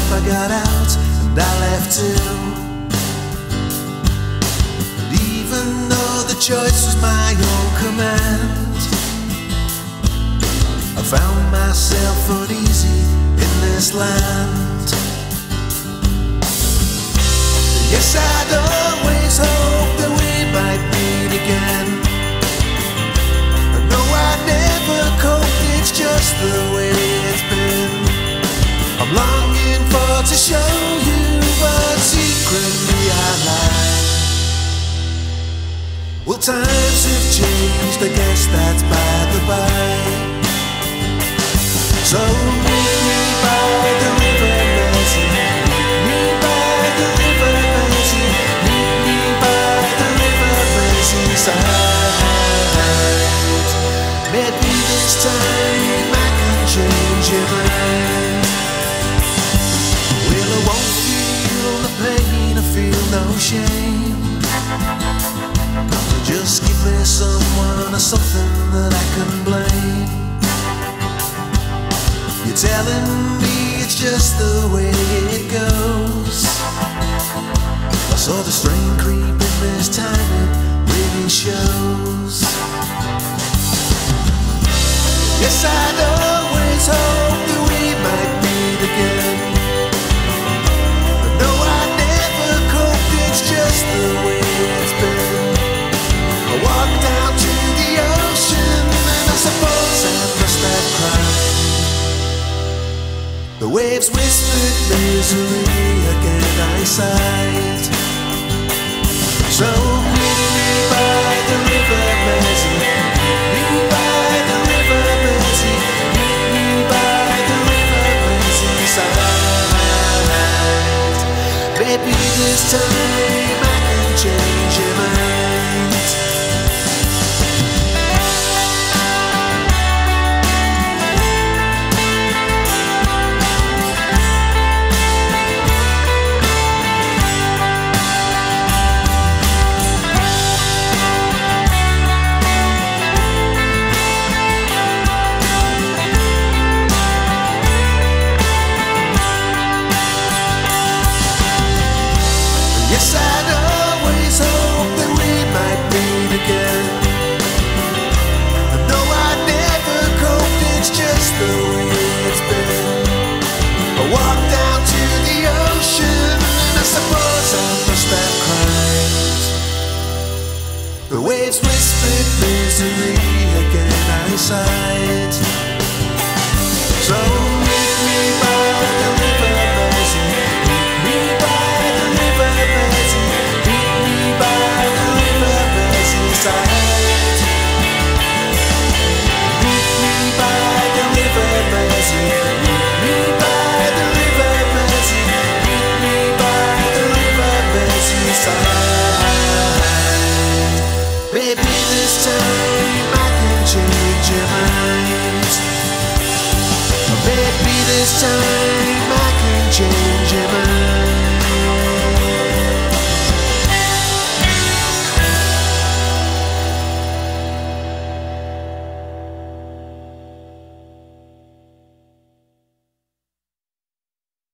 I got out and I left too. And even though the choice was my own command, I found myself uneasy in this land. Yes, I'd always hoped that we might meet again. I know I never coped, it's just the way it's been. I'm longing to show you, but secretly I lie. Well, times have changed, I guess that's by the by. So meet me by the river, Mersey. Meet me by the river, Mersey. Meet me by the river, Mersey side. Maybe this time I can change your mind. Well, I won't feel the pain, I feel no shame. Just give me someone or something that I can blame. You're telling me it's just the way it goes. I saw the strain creep in this time, it really shows. Yes, I'd always hoped that we might meet again. Just the way it's been. I walked down to the ocean and I suppose I must have cried. The waves whispered misery, again I sighed. So meet me by the river, Mersey. Meet me by the river, Mersey. Meet me by the river, Mersey side. Maybe this time